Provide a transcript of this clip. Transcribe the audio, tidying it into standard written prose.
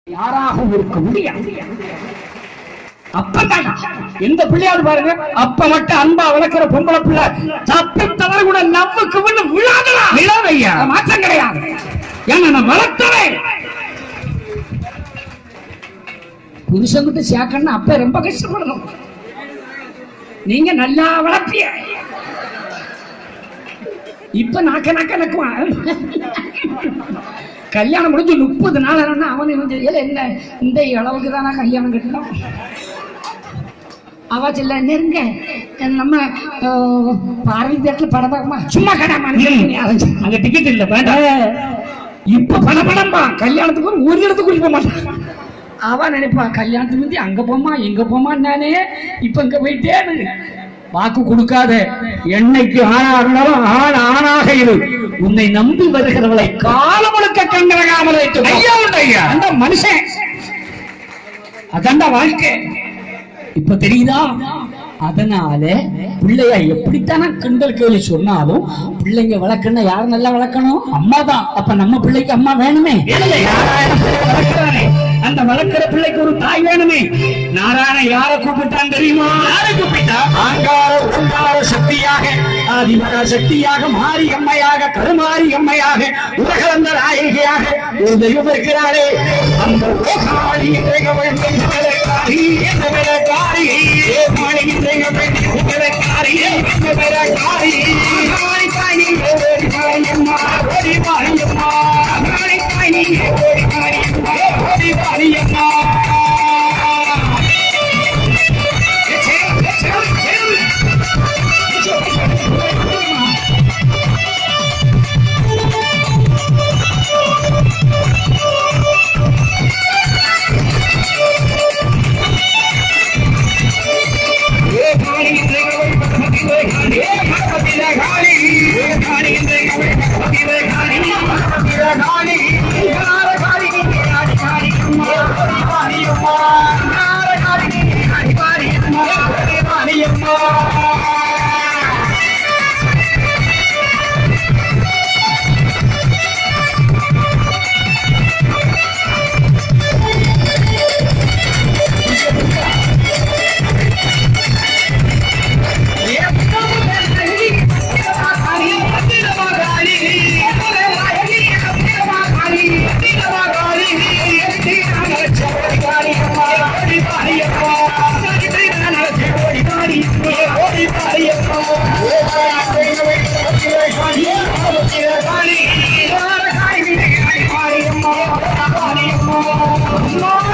யாராகவும் இருக்க முடியாது. அப்பதான் எந்த பிள்ளையாவது பாருங்க, அப்ப மட்டும் அன்பா வளர்க்கிற பொம்பளை பிள்ளை தப்பி தவறு கூட நமக்கு விழாதையா மாற்றம் கிடையாது. ஏன்னா நான் வளர்த்தவேன் புருஷங்கிட்ட சேர்க்கணும். அப்ப ரொம்ப கஷ்டப்படணும். நீங்க நல்லா வளர்ப்பிய, இப்ப நாக்க நாக்க நக்குவான். கல்யாணம் முடிஞ்சு 30 நாள் அவன் என்ன இந்த அளவுக்கு தானா கல்யாணம் கட்டணும். அவ சொல்ல நெருங்க நம்ம பார்வதி தேட்டர் படமா சும்மா கடாம அங்க டிக்கெட் இல்ல வேண்டாம். இப்ப படமா கல்யாணத்துக்கு ஒரு இடத்துக்கு போக மாட்டான். அவ நினைப்பா கல்யாணத்துக்கு முந்தி அங்க போமா எங்க போமா நானே இப்ப இங்க போயிட்டேன்னு. வாக்கு கொடுக்காத, என்னைக்கு ஆணாக ஆண் ஆணாக இரு. உன்னை நம்பி வருகிறவளை காலம் முழுக்க கண்டகாமல் அந்த மனுஷன் அதான்டா வாழ்க்கை. இப்ப தெரியுதா? அதனால பிள்ளைய எப்படித்தான கிண்டல் கேள்வி சொன்னாலும் பிள்ளைங்க வளர்க்கணும்னா யாரு நல்லா வளர்க்கணும்? அம்மா தான். அப்ப நம்ம பிள்ளைக்கு அம்மா வேணுமே. அந்த வளர்க்கிற பிள்ளைக்கு ஒரு தாய் வேணுமே. நாராயண யார கூப்பிட்டான் தெரியுமா? யாரை கூப்பிட்டா? ஆங்கார உங்கார சக்தியாக, ஆதிமகா சக்தியாக, மாரி அம்மையாக, கருமாரி அம்மையாக, உலகளந்த நாயகியாக ஒரு தெய்வம் இருக்கிறாரே. அந்த Oh,